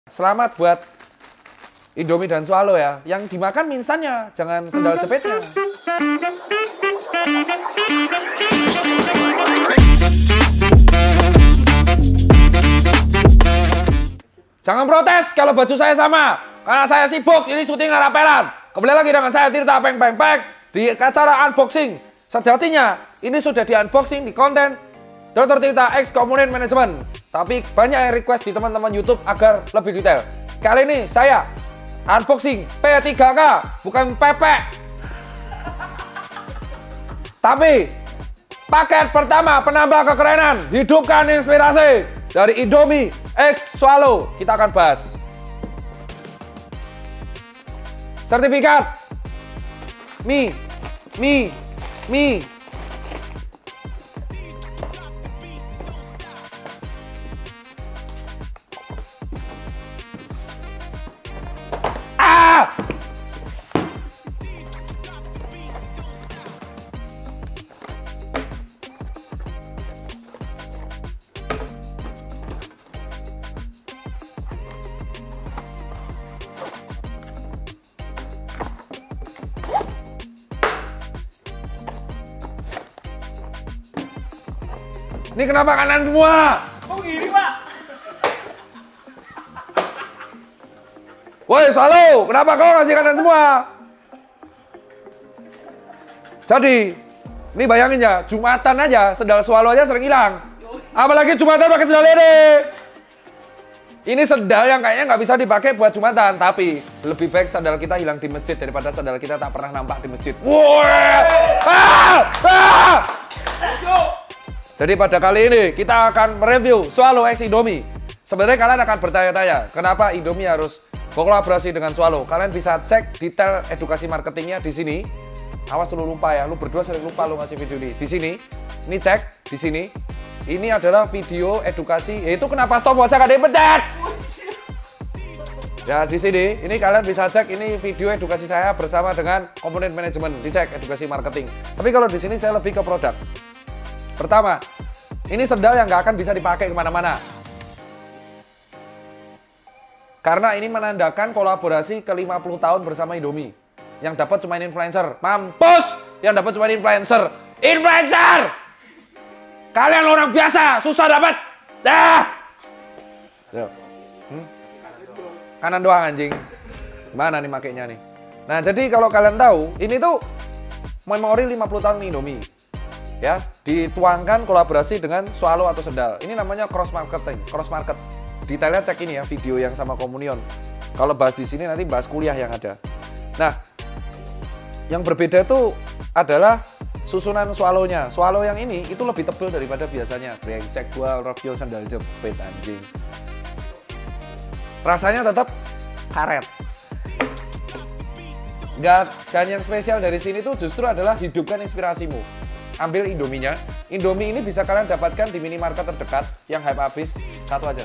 Selamat buat Indomie dan Swallow ya. Yang dimakan mie instannya, jangan sendal jepitnya. Jangan protes kalau baju saya sama. Karena saya sibuk, ini syuting rapelan. Kembali lagi dengan saya Tirta Peng Peng Peng di acara unboxing. Sejatinya ini sudah di unboxing di konten Dr. Tirta X Component Management. Tapi banyak yang request di teman-teman YouTube agar lebih detail. Kali ini saya unboxing P3K, bukan pepek. Tapi paket pertama penambah kekerenan, hidupkan inspirasi dari Indomie X Swallow. Kita akan bahas. Sertifikat mie. Ini kenapa kanan semua? Kok gini, Pak? Woi, Swallow, kenapa kau ngasih kanan semua? Jadi, ini bayangin ya, Jumatan aja, sendal Swallow aja sering hilang. Apalagi Jumatan pakai sendal ini. Ini sendal yang kayaknya nggak bisa dipakai buat Jumatan, tapi lebih baik sandal kita hilang di masjid daripada sandal kita tak pernah nampak di masjid. Jadi pada kali ini kita akan mereview Swallow X Indomie. Sebenarnya kalian akan bertanya-tanya, kenapa Indomie harus kolaborasi dengan Swallow? Kalian bisa cek detail edukasi marketingnya di sini. Awas lu lupa ya, lu berdua sering lupa lu ngasih video ini. Di sini, ini cek di sini. Ini adalah video edukasi, yaitu kenapa stopwatch gak dipedet. Ya di sini, ini kalian bisa cek ini video edukasi saya bersama dengan komponen manajemen, dicek edukasi marketing. Tapi kalau di sini saya lebih ke produk. Pertama, ini sendal yang nggak akan bisa dipakai kemana-mana. Karena ini menandakan kolaborasi ke 50 tahun bersama Indomie. Yang dapat cuma influencer. Mampus! Yang dapat cuma influencer. Influencer! Kalian orang biasa, susah dapat. Dah! Kanan doang anjing. Mana nih makainya nih? Nah, jadi kalau kalian tahu, ini tuh memori 50 tahun Indomie. Ya, dituangkan kolaborasi dengan Swallow atau sendal. Ini namanya cross marketing, cross market. Detailnya cek ini ya, video yang sama Komunion. Kalau bahas di sini nanti bahas kuliah yang ada. Nah, yang berbeda itu adalah susunan Swallow-nya. Swallow yang ini itu lebih tebal daripada biasanya. Brengsek gua review sandal jepit anjing. Rasanya tetap karet. Dan yang spesial dari sini tuh justru adalah hidupkan inspirasimu. Ambil Indominya. Indomie ini bisa kalian dapatkan di minimarket terdekat yang hype habis. Satu aja.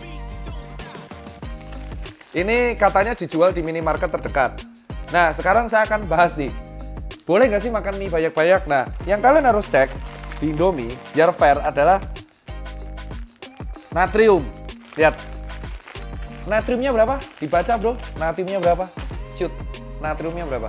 Ini katanya dijual di minimarket terdekat. Nah, sekarang saya akan bahas nih. Boleh nggak sih makan mie banyak-banyak? Nah, yang kalian harus cek di Indomie, biar fair adalah natrium. Lihat. Natriumnya berapa? Dibaca, bro. Natriumnya berapa? Shoot. Natriumnya berapa?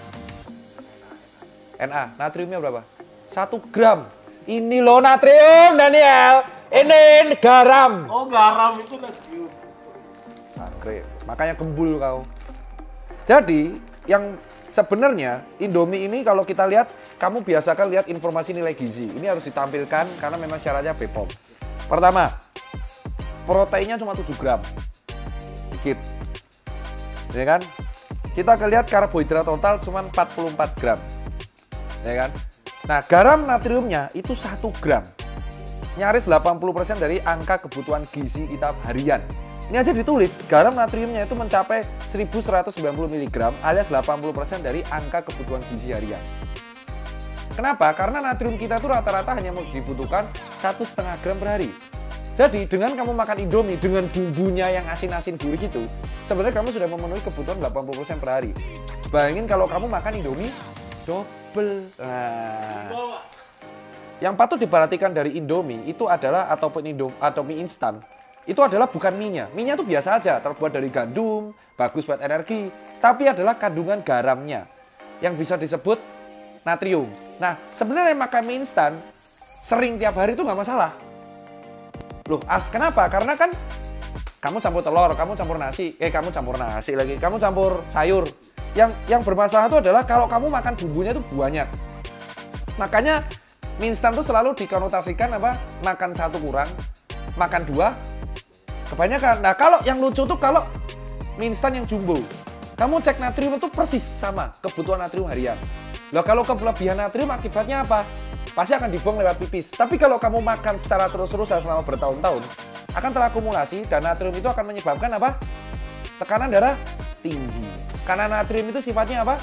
Na. Natriumnya berapa? 1 gram. Ini loh natrium, Daniel. Ini garam. Oh, garam itu natrium. Sangkre. Makanya gembul kau. Jadi, yang sebenarnya Indomie ini kalau kita lihat, kamu biasakan lihat informasi nilai gizi. Ini harus ditampilkan karena memang syaratnya BPOM. Pertama, proteinnya cuma 7 gram. Dikit. Ya kan? Kita akan lihat karbohidrat total cuma 44 gram. Ya kan? Nah, garam natriumnya itu 1 gram. Nyaris 80% dari angka kebutuhan gizi kita harian. Ini aja ditulis, garam natriumnya itu mencapai 1190 mg alias 80% dari angka kebutuhan gizi harian. Kenapa? Karena natrium kita tuh rata-rata hanya dibutuhkan 1,5 gram per hari. Jadi, dengan kamu makan Indomie dengan bumbunya yang asin-asin gurih itu, sebenarnya kamu sudah memenuhi kebutuhan 80% per hari. Bayangin kalau kamu makan Indomie double. Nah, yang patut diperhatikan dari Indomie itu adalah atau mie instan. itu adalah bukan mie-nya. Mie-nya itu biasa aja, terbuat dari gandum, bagus buat energi. Tapi adalah kandungan garamnya yang bisa disebut natrium. Nah, sebenarnya makan mie instan sering tiap hari itu nggak masalah. Loh, kenapa? Karena kan kamu campur telur, kamu campur nasi lagi, kamu campur sayur. Yang bermasalah itu adalah kalau kamu makan bumbunya itu banyak. Makanya mie instan itu selalu dikonotasikan apa? Makan satu kurang, makan dua kebanyakan. Nah, kalau yang lucu tuh kalau mie instan yang jumbo, kamu cek natrium itu persis sama kebutuhan natrium harian. Loh, kalau kelebihan natrium akibatnya apa? Pasti akan dibuang lewat pipis. Tapi kalau kamu makan secara terus-terusan selama bertahun-tahun, akan terakumulasi dan natrium itu akan menyebabkan apa? Tekanan darah tinggi. Karena natrium itu sifatnya apa?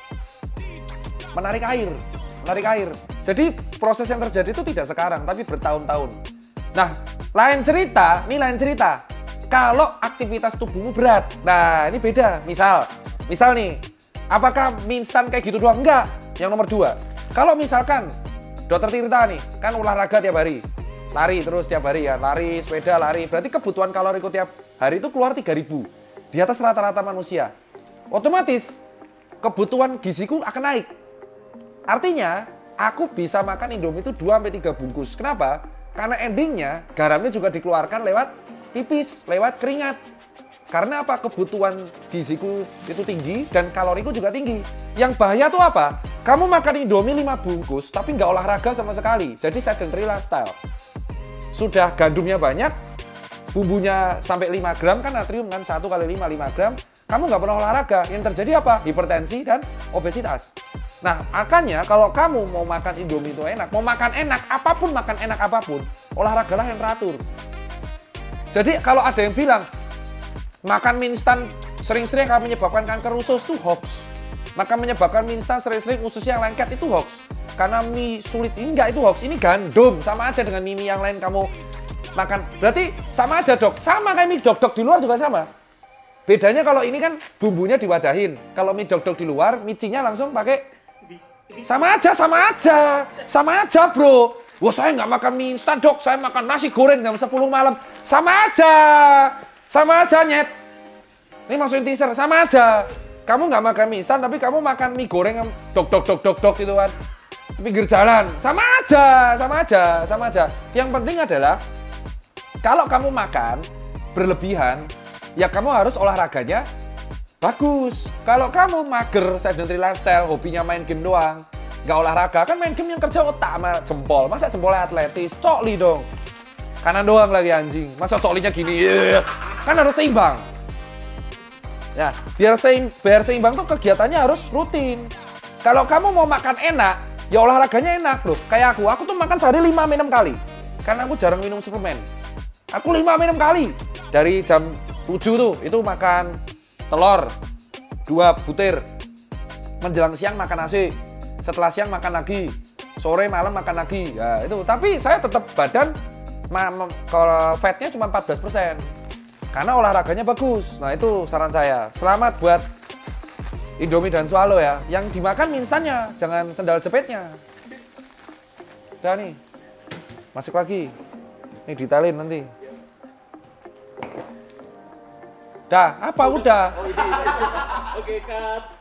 Menarik air. Jadi proses yang terjadi itu tidak sekarang, tapi bertahun-tahun. Nah, lain cerita. Kalau aktivitas tubuhmu berat, nah ini beda. Misal nih, apakah mie instan kayak gitu doang? Enggak. Yang nomor 2, kalau misalkan Dokter Tirta nih, kan olahraga tiap hari. Lari terus tiap hari ya, lari, sepeda, lari. Berarti kebutuhan kaloriku tiap hari itu keluar 3.000. Di atas rata-rata manusia. Otomatis, kebutuhan giziku akan naik. Artinya, aku bisa makan Indomie itu 2-3 bungkus. Kenapa? Karena endingnya, garamnya juga dikeluarkan lewat pipis, lewat keringat. Karena apa? Kebutuhan giziku itu tinggi dan kaloriku juga tinggi. Yang bahaya tuh apa? Kamu makan Indomie 5 bungkus tapi nggak olahraga sama sekali. Jadi sedentary lifestyle. Sudah gandumnya banyak, bumbunya sampai 5 gram kan natrium kan 1 kali 5 gram. Kamu nggak pernah olahraga. Yang terjadi apa? Hipertensi dan obesitas. Nah, makanya kalau kamu mau makan Indomie itu enak, mau makan enak apapun, olahragalah yang teratur. Jadi kalau ada yang bilang makan mie instan sering-sering akan menyebabkan kanker usus itu hoax. Maka menyebabkan mie instan sering-sering ususnya yang lengket itu hoax. Karena mie sulit ini enggak, itu hoax. Ini gandum, sama aja dengan mie yang lain kamu makan. Berarti sama aja dok, sama kayak mie dok-dok di luar juga sama. Bedanya kalau ini kan bumbunya diwadahin. Kalau mie dok-dok di luar, micinya langsung pakai. Sama aja bro. Wah saya nggak makan mie instan dok, saya makan nasi goreng jam 10 malam. Sama aja nyet. Ini masukin teaser, sama aja. Kamu nggak makan mie instan, tapi kamu makan mie goreng yang dok gitu kan. Pinggir jalan, sama aja. Yang penting adalah, kalau kamu makan berlebihan, ya kamu harus olahraganya bagus. Kalau kamu mager, sedentary lifestyle, hobinya main game doang, nggak olahraga, kan main game yang kerja otak sama jempol. Masa jempolnya atletis? Cokli dong. Kanan doang lagi anjing. Masa coklinya gini? Kan harus seimbang. Ya, biar seimbang tuh kegiatannya harus rutin. Kalau kamu mau makan enak, ya olahraganya enak loh. Kayak aku tuh makan sehari 5-6 kali. Karena aku jarang minum suplemen. Aku 5-6 kali. Dari jam 7 tuh, itu makan telur 2 butir. Menjelang siang makan nasi. Setelah siang makan lagi. Sore malam makan lagi. Ya, itu. Tapi saya tetap badan kalau fatnya cuma 14%. Karena olahraganya bagus. Nah itu saran saya. Selamat buat Indomie dan Swallow ya. Yang dimakan mie instannya, jangan sendal jepitnya. Udah nih. Masuk lagi. Nih detailin nanti. Dah, apa udah? Oh ini. Oke, cut.